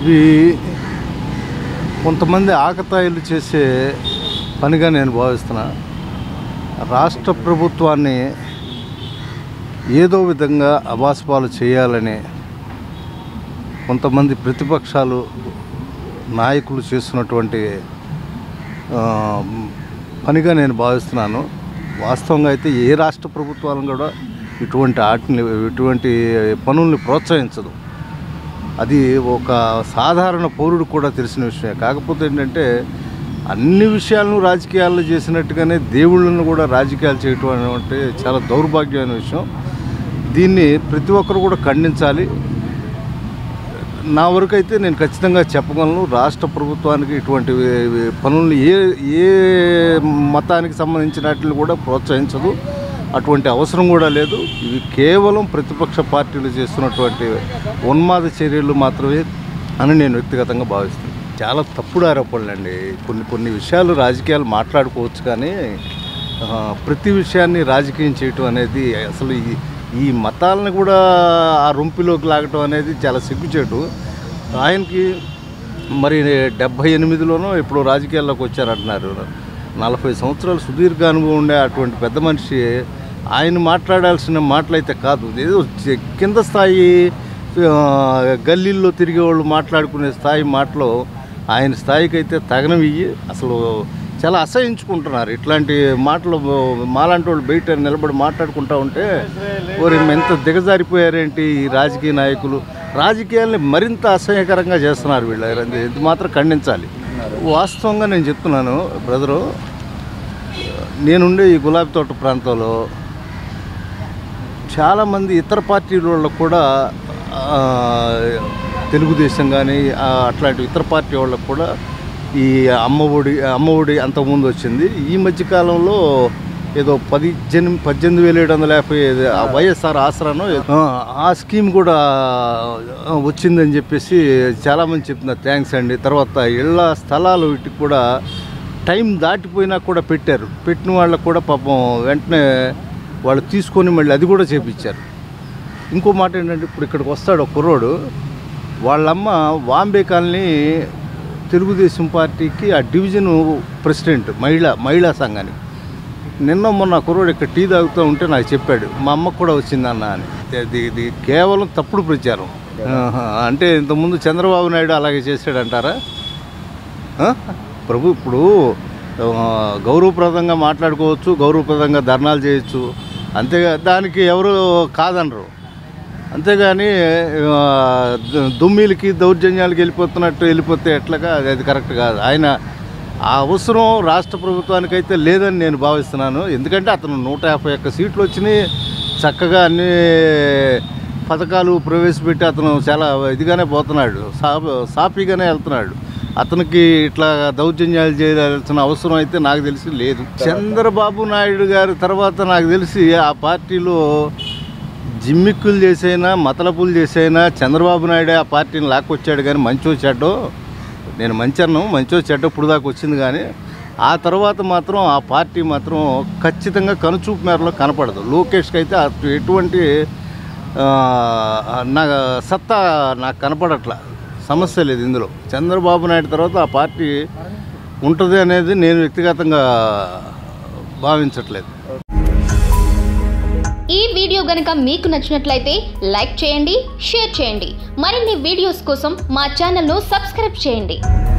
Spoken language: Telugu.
ఇవి కొంతమంది ఆకతాయిలు చేసే పనిగా నేను భావిస్తున్నా. రాష్ట్ర ప్రభుత్వాన్ని ఏదో విధంగా అబాస్పాలు చేయాలని కొంతమంది ప్రతిపక్షాలు నాయకులు చేస్తున్నటువంటి పనిగా నేను భావిస్తున్నాను. వాస్తవంగా అయితే ఏ రాష్ట్ర ప్రభుత్వాలను కూడా ఇటువంటి పనుల్ని ప్రోత్సహించదు. అది ఒక సాధారణ పౌరుడు కూడా తెలిసిన విషయమే. కాకపోతే ఏంటంటే అన్ని విషయాలను రాజకీయాల్లో చేసినట్టుగానే దేవుళ్ళను కూడా రాజకీయాలు చేయటం అంటే చాలా దౌర్భాగ్యమైన విషయం. దీన్ని ప్రతి ఒక్కరు కూడా ఖండించాలి. నా వరకు అయితే నేను ఖచ్చితంగా చెప్పగలను, రాష్ట్ర ప్రభుత్వానికి ఇటువంటి పనులను ఏ మతానికి సంబంధించిన వాటిని కూడా ప్రోత్సహించదు. అటువంటి అవసరం కూడా లేదు. ఇవి కేవలం ప్రతిపక్ష పార్టీలు చేస్తున్నటువంటి ఉన్మాద చర్యలు మాత్రమే అని నేను వ్యక్తిగతంగా భావిస్తున్నాను. చాలా తప్పుడు ఆరోపణలు అండి. కొన్ని విషయాలు రాజకీయాలు మాట్లాడుకోవచ్చు, కానీ ప్రతి విషయాన్ని రాజకీయం చేయటం అనేది అసలు ఈ మతాలను కూడా ఆ రొంపిలోకి లాగటం అనేది చాలా సిగ్గుచేటు. ఆయనకి మరి 78లోనో ఎప్పుడో రాజకీయాల్లోకి వచ్చారంటున్నారు. 40 సంవత్సరాలు సుదీర్ఘ అనుభవం ఉండే అటువంటి పెద్ద మనిషి ఆయన మాట్లాడాల్సిన మాటలైతే కాదు. ఏదో కింద స్థాయి గల్లీల్లో తిరిగే వాళ్ళు మాట్లాడుకునే స్థాయి మాటలు ఆయన స్థాయికి అయితే తగనవి. అసలు చాలా అసహించుకుంటున్నారు ఇట్లాంటి మాటలు. మాలాంటి వాళ్ళు బయట నిలబడి మాట్లాడుకుంటూ ఉంటే మరి ఎంత దిగజారిపోయారేంటి ఈ రాజకీయ నాయకులు. రాజకీయాల్ని మరింత అసహ్యకరంగా చేస్తున్నారు వీళ్ళు. ఇది మాత్రం ఖండించాలి. వాస్తవంగా నేను చెప్తున్నాను బ్రదరు, నేనుండే ఈ గులాబీ తోట ప్రాంతంలో చాలామంది ఇతర పార్టీల వాళ్ళకు కూడా తెలుగుదేశం కానీ అట్లాంటి ఇతర పార్టీ వాళ్ళకు కూడా ఈ అమ్మఒడి అంతకుముందు వచ్చింది. ఈ మధ్యకాలంలో ఏదో 18,750 వైఎస్ఆర్ ఆసరాను ఆ స్కీమ్ కూడా వచ్చిందని చెప్పేసి చాలామంది చెప్తున్నారు. థ్యాంక్స్ అండి. తర్వాత ఇళ్ళ స్థలాలు వీటికి కూడా టైం దాటిపోయినా కూడా పెట్టారు. పెట్టిన వాళ్ళకు కూడా పాపం వెంటనే వాళ్ళు తీసుకొని మళ్ళీ అది కూడా చేపించారు. ఇంకో మాట ఏంటంటే, ఇప్పుడు ఇక్కడికి వస్తాడు ఒక కుర్రోడు, వాళ్ళమ్మ వాంబే కాలనీ తెలుగుదేశం పార్టీకి ఆ డివిజన్ ప్రెసిడెంట్ మహిళా సంఘానికి. నిన్న మొన్న కుర్రోడు ఇక్కడ టీ తాగుతూ ఉంటే నాకు చెప్పాడు, మా అమ్మకు కూడా వచ్చిందన్న అని. ఇది కేవలం తప్పుడు ప్రచారం. అంటే ఇంతకుముందు చంద్రబాబు నాయుడు అలాగే చేశాడంటారా? ఇప్పుడు గౌరవప్రదంగా మాట్లాడుకోవచ్చు, గౌరవప్రదంగా ధర్నాలు చేయొచ్చు, అంతేగా, దానికి ఎవరు కాదనరు. అంతేగాని దుమ్మిలకి దౌర్జన్యాలకు వెళ్ళిపోతే ఎట్లాగా అది కరెక్ట్ కాదు. ఆయన ఆ అవసరం రాష్ట్ర ప్రభుత్వానికైతే లేదని నేను భావిస్తున్నాను. ఎందుకంటే అతను 151 సీట్లు వచ్చినాయి, చక్కగా అన్ని పథకాలు ప్రవేశపెట్టి అతను చాలా ఇదిగానే పోతున్నాడు, సాఫీగానే వెళ్తున్నాడు. అతనికి ఇట్లా దౌర్జన్యాలు చేయాల్సిన అవసరం అయితే నాకు తెలిసి లేదు. చంద్రబాబు నాయుడు గారి తర్వాత నాకు తెలిసి ఆ పార్టీలో జిమ్మిక్కులు చేసైనా మతలపులు చేసైనా చంద్రబాబు నాయుడే ఆ పార్టీని లాక్కొచ్చాడు. కానీ మంచో చెడ్డో, నేను మంచో చెడ్డ ఇప్పుడు దాకా వచ్చింది. కానీ ఆ తర్వాత మాత్రం ఆ పార్టీ మాత్రం ఖచ్చితంగా కనుచూపు మేరలో కనపడదు. లోకేష్కి అయితే ఎటువంటి సత్తా నాకు కనపడట్లా. సమస్య లేదు ఇందులో. చంద్రబాబు నాయుడు తర్వాత ఆ పార్టీ ఉంటుంది అనేది నేను వ్యక్తిగతంగా భావించట్లేదు. ఈ వీడియో గనుక మీకు నచ్చినట్లయితే లైక్ చేయండి, షేర్ చేయండి. మరిన్ని వీడియోస్ కోసం మా ఛానల్ను సబ్స్క్రైబ్ చేయండి.